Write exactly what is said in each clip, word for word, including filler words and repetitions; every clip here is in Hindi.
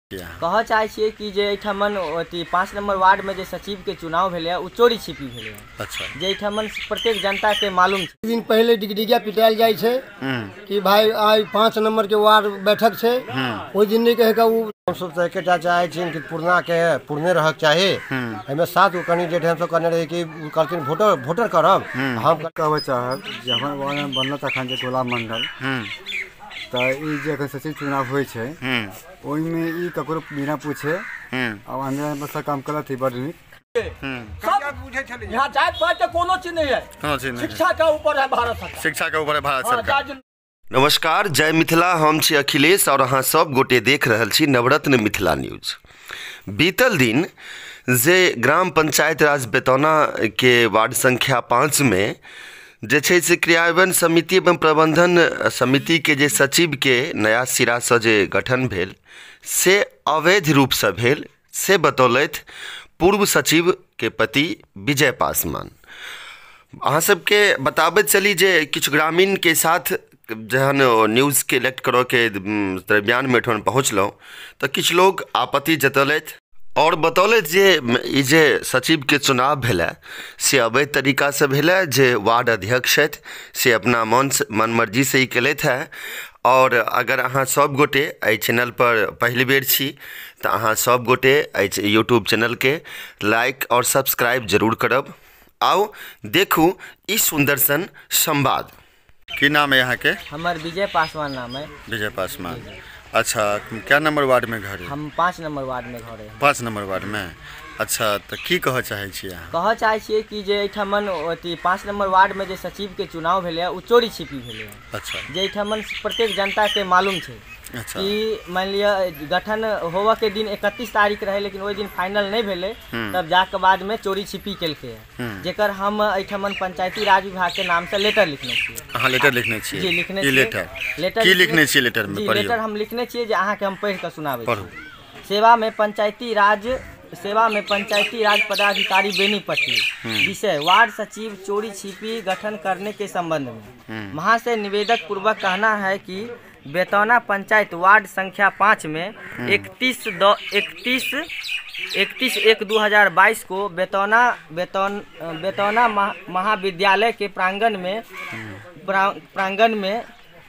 कह चाहे छे कि जे एठमन पाँच नंबर वार्ड में जे सचिव के चुनाव भेले उ चोरी छिपी भेले। अच्छा। जे एठमन प्रत्येक जनता के मालूम छे। दिन पहले डिगडिगिया पिटाल जाय छे कि भाई आज पाँच नंबर के वार्ड बैठक छे, ओइ दिन नहीं कहे का उ हम सब तो एकटा चाहे छिन कि पूर्णा के पूर्णे रहक चाहे। हमें सात गो कैंडिडेट हम सब करने रहे कि कहलखिन वोटर वोटर करब। हम कहबे चाहब जे हमर वार्ड में बनल तखन जे गोला मंडल त ई जे सचिव चुनाव होय छे ओइ में ई ककरो बिना पूछे अब अंदर में सब काम करत ही बड़ नीक। यहाँ जात पात के कोनो चीज नहीं है, कोनो चीज नहीं, शिक्षा के ऊपर है भारत सरकार, शिक्षा के ऊपर है भारत सरकार। नमस्कार, जय मिथिला, हम छी अखिलेश और अहाँ सब गोटे देख रहल छी नवरत्न मिथिला न्यूज। बीतल दिन जे ग्राम पंचायत राज बेतौना के वार्ड संख्या पाँच में जे छै से क्रियान्वयन समिति एवं प्रबंधन समिति के जे सचिव के नया सिरा से जे गठन भेल से अवैध रूप से भेल से बतौलथि पूर्व सचिव के पति विजय पासवान। अहाँ सबके बताबैत चली जे किछु ग्रामीण के साथ जहन न्यूज़ के कलेक्ट करो के दरमियान में ठन पहुँचलहुँ तो किछु लोग आपत्ति जतौलथि और बतौलथि जे ई जे सचिव के चुनाव भेलै से अवैध तरीका से भेलै, जे वार्ड अध्यक्ष छथि से अपना मन मन मर्जी से ही केलथि है। और अगर अहाँ सब गोटे एहि चैनल पर पहली बेर छी तो अहाँ सब गोटे एहि यूट्यूब चैनल के लाइक और सब्सक्राइब जरूर करब। आओ देखू ई सुंदर सन संवाद। की नाम है यहाँ के? हमार विजय पासवान नाम है। विजय पासवान। अच्छा, क्या नंबर वार्ड में घर है? हम पाँच नंबर वार्ड में घर है। पाँच नंबर वार्ड में। अच्छा, तो की कह चाहे छियै अहाँ? कह चाहे छियै कि जे एठमन पाँच नंबर वार्ड में जे सचिव के चुनाव भेले उ चोरी छिपी भेले। अच्छा। जे एठमन प्रत्येक जनता के मालूम छे। अच्छा। कि मान लिया गठन होवा के दिन इकतीस तारीख रहे लेकिन वही दिन फाइनल नहीं भेले, तब जाके बाद में चोरी छिपी केलके है, जेकर हम एठमन पंचायती राज विभाग के नाम से लेटर लिखने छियै। हां, लेटर लिखने छियै? जी, लिखने छियै। लेटर लेटर की लिखने छियै लेटर में? पढ़ियो। लेटर हम लिखने छियै जे अहाँ के हम पढ़ के सुनाबै छी। सेवा में पंचायती राज सेवा में पंचायती राज पदाधिकारी बेनीपट्टी, विषय वार्ड सचिव चोरी छिपी गठन करने के संबंध में वहाँ से निवेदक पूर्वक कहना है कि बेतौना पंचायत वार्ड संख्या पाँच में इकतीस दो इकतीस इकतीस एक दो हज़ार बाईस को बेतौना बेतौन बेतौना महाविद्यालय के प्रांगण में प्रांगण में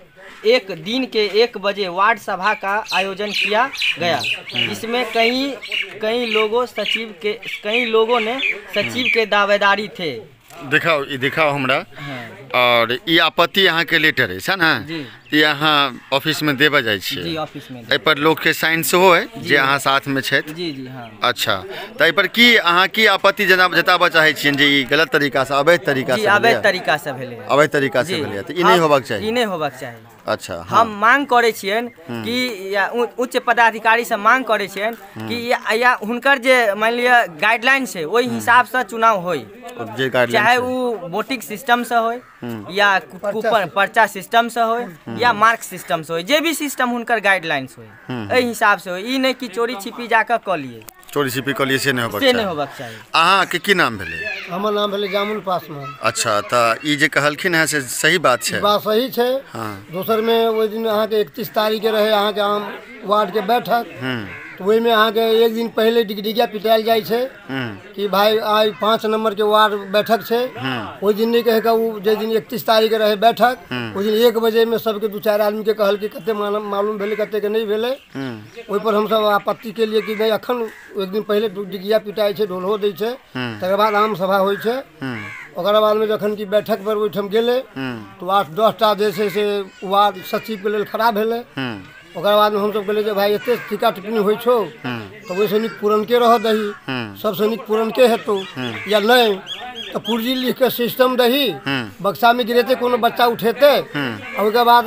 एक दिन के एक बजे वार्ड सभा का आयोजन किया गया। इसमें कई कई लोगों सचिव के कई लोगों ने सचिव के दावेदारी थे। दिखाओ ये दिखाओ हमरा। हाँ। और ये आपत्ति यहाँ के लेटर है ना? जी। यहाँ ऑफिस में देवा जाए छी? जी, ऑफिस में। ए पर लोग के साइन से हो है जे यहाँ साथ में छे? जी जी हाँ। अच्छा, तो ए पर की अहाँ की आपत्ति जनाब जताबा चाहे छियन जे ई गलत तरीका से अवैध तरीका से? अवैध तरीका से भेले। अवैध तरीका से भेले त ई नहीं होबाक चाहिए? ई नहीं होबाक चाहिए। अच्छा। हाँ। हम मांग करे छियन कि या उच्च पदाधिकारी से मांग करे छियन कि या, या हुनकर जे मान लिया गाइडलाइन से वही हिसाब से चुनाव होई, चाहे वो वोटिंग सिस्टम से होय या कूपन पर्चा सिस्टम से होय या मार्क सिस्टम से होय, जे भी सिस्टम हुनकर गाइडलाइंस होय एहि हिसाब से होय। ई नहीं कि चोरी छिपी जाकर क लिए, चोरी छिपी क लिए से नहीं होबाक चाहिए। नहीं होबाक चाहिए। अहाँ के की नाम भेले? हमर नाम भेले जामुन पासवान। अच्छा, त ई जे कहलखिन है से सही बात छे? बात सही छे। हाँ। दोसर में ओइ दिन अहाँ के इकतीस तारीख के रहे अहाँ के आम वार्ड के बैठक, तो वही में अहाँ के एक दिन पहले डिगडिगिया पिटाल जाय छे कि भाई आज पाँच नंबर के वार्ड बैठक छे। ओइ दिन नहीं कहे का उ जे दिन इकतीस तारीख के रहे बैठक, ओइ दिन एक बजे में सबके दो चार आदमी के कहल कि कते मालूम भेले कते के नहीं भेले। ओइ पर हम सब आपत्ति के लिए कि नहीं अखन एक दिन पहले डिगडिगिया पिटाई छे, ढोलहो दै छे, तकर बाद आम सभा होय छे। ओकर बाद में जखन की बैठक पर ओइठम गेले तो आठ दस टा जे छै से वार्ड सचिव के लेल खड़ा भेले। ओकर बाद में हम सब कहले जे भाई एते टीका टिप्पणी होय छो तो वैसे निक पुरनके रह दही, सबसे निक पुरनके हेतौ, या नहीं तो पुर्जी लिख के सिस्टम दही, बक्सा में गिरेते कोनो बच्चा उठेते और उसके बाद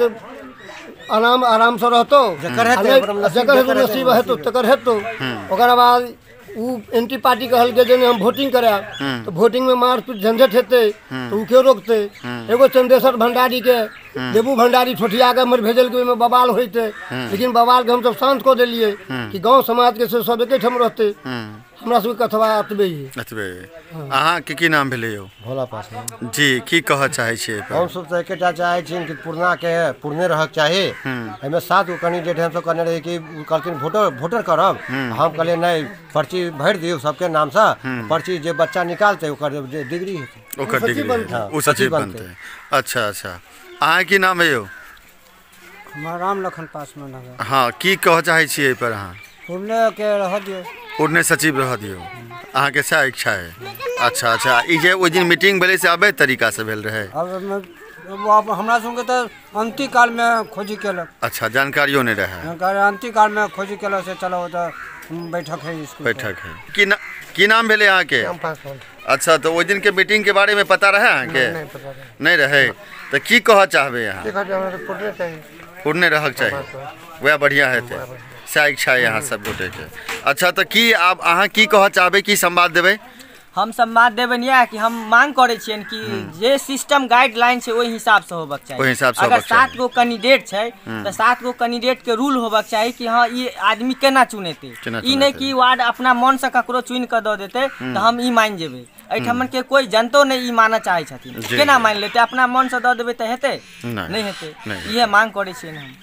आराम आराम से रहतो, जकर हेतु नसीब हेतु तकर हेतु। ओकर बाद उ एंटी पार्टी कहल के जे हम वोटिंग कराब तो वोटिंग में मारपीट झंझट हेते तो उ के रोकते? एगो चंदेश्वर भंडारी के देबू भंडारी ठोठिया के मर भेजल के में बवाल होते, लेकिन बवाल के हम सब शांत को देलिए कि गांव समाज के से सब एके ठम रहते। हमरा सबके कथवा अतबे ही अतबे अहाँ के की नाम भेलै यौ भोला पासवान जी की कहऽ चाहै छियै हम सब तो एकेटा चाहै छी कि पूर्णा के पूर्णे रहक चाही एमे सात गो कैंडिडेट हम सब करने रही कि कहलखिन वोटर वोटर करब हम कहलिए नहीं पर्ची भरि दियौ सबके नाम से पर्ची जे बच्चा निकालते ओकर डिग्री हेतै ओकर डिग्री ओ सचिव बनतै अच्छा अच्छा अहाँ की नाम है यौ हमारा राम लखन पासवान है। हाँ की कहऽ चाहै छियै एहि पर अहाँ पूर्णे के रह दियो पूर्णे सचिव रह दियौ अहाँके सएह इच्छा है अच्छा अच्छा ई जे ओहि दिन मीटिंग भेलै से अवैध तरीका से भेल रहै अब हमरा सबके तऽ अंतिम काल में खोजी केलक अच्छा जानकारियो नहीं रहे अंतिम काल में खोजी केलक से चलो तो बैठक है स्कूल बैठक है की ना, की नाम भेलै अहाँके अच्छा तो ओहि दिन के मीटिंग के बारे में पता रहे अहाँके नहीं रहे तो की कहऽ चाहबै अहाँ पूर्णे रहक चाही वह बढ़िया हेतै सएह इच्छा है यहाँ सब गोटे के अच्छा तो की आब अहाँ की कहऽ चाहबै की संवाद देबै हम संवाद देबन यह कि हम मांग करे छियन कि जे सिस्टम गाइडलाइन छै ओहि हिसाब से होबक चाही ओहि हिसाब से अगर सात गो कैंडिडेट छै तो सात गो कैंडिडेट के रूल होबक चाही कि हाँ ये आदमी केना चुनेते ई नहीं कि वार्ड अपना मन से ककरो चुन के दऽ देते तो हम ई मान जेबै एठमन के कोई जनतो नहीं ई मानऽ चाहै छथिन केना मान लेते अपना मन से दऽ देबै तऽ हेतै नहीं हेतै इहे मांग करे छियन हम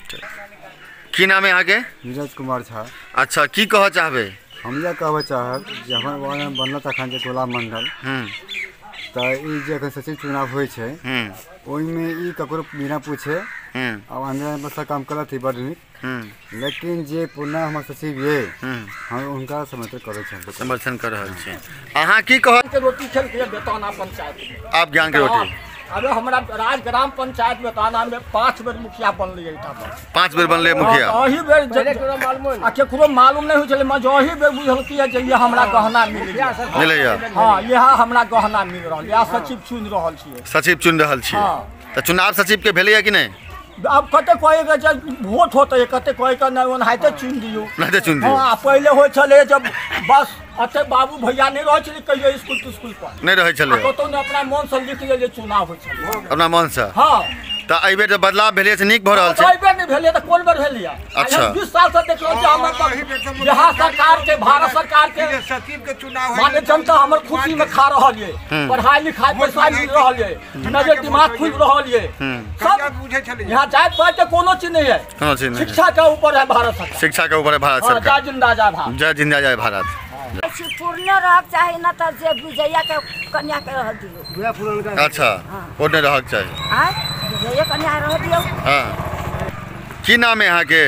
की नाम है आगे नीरज कुमार झा अच्छा की कहऽ चाहबै हम ये कहब चाहब जे हमर वार्ड में बनल अखन जे टोला मंडल तऽ ई जे अखन सचिव चुनाव होइ छै ओहिमे ई ककरो बिना पूछे अब अंदर में सब काम करत ही बड़ नीक लेकिन जे पूर्णा हमर सचिव ये हम उनका समर्थन करे छै समर्थन कर रहल छी अहाँ की कहऽ के रोटी खेल के बेताना पंचायत आप ज्ञान के रोटी अरे हमरा राज ग्राम पंचायत बेताना में पांच बेर मुखिया बनलिए एटा पर पांच बेर बनले मुखिया अही बेर आ केकरो मालूम नहीं होइ छले म जही बेर बुझल कि जे ये हमरा गहना मिल गया मिलैया हां यह हमरा गहना मिल रहल या सचिव चुन रहल छियै सचिव चुन रहल छियै तऽ चुनाव सचिव के भेलैया कि नहीं अब कते कोई के जब वोट होते कते कोई के नहीं ओनाहिते चुन दियो नहीं चुन दियो हां पहले होय छले जब बस अते बाबू भैया नहीं रह छले कहियो स्कूल टू स्कूल पर नहीं रहे छले कतो ने अपना मन से लिख ले जे चुनाव होय छले अपना मन से हां तऽ एहि बेर बदलाव भेलै से नीक भऽ रहल छै एहि बेर नहीं भेलै तऽ कोन बेर भेलै अच्छा बीस साल से देखलो जे हमर बिहार सरकार के भारत सरकार के सचिव के चुनाव माने जनता हमर खुशी में खा रहल ये पढ़ाई लिखाई पैसा मिल रहल ये नजर दिमाग खुल रहल ये सब बुझे छले यहां जात पात के कोनो चीज नहीं है कोनो चीज नहीं शिक्षा के ऊपर है भारत सरकार शिक्षा के ऊपर है भारत सरकार जय जिंदा जय भारत जय जिंदा जय भारत पूर्णे रहक चाही न त जे विजया के कन्या के रह दियो अच्छा पूर्णे रहक चाही हां विजया कन्या रह दियो हां की नाम है यहाँ के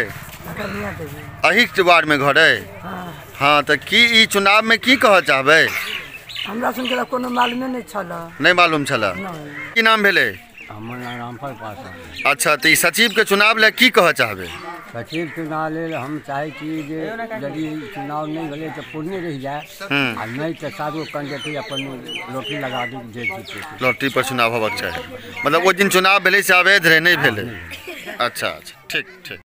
अही वार्ड में घर है हाँ तो की ई चुनाव में की कहऽ चाहबै हमरा सुन के कोनो मालूम नहीं छल नहीं मालूम छल की नाम भेलै हमर नाम रामफल पासवान अच्छा तो ई सचिव के चुनाव ले की कहऽ चाहबै सचिव चुनाव लेल हम चाहे छी जे यदि चुनाव नहीं भेलै तऽ पूर्णे रहि जाए आ नहीं तऽ सात गो कैंडिडेट अपन लॉटरी लगा दी जे जीते लॉटरी पर चुनाव होबक चाही मतलब वो दिन चुनाव भेलै से अवैध रहे नहीं भेलै अच्छा अच्छा ठीक ठीक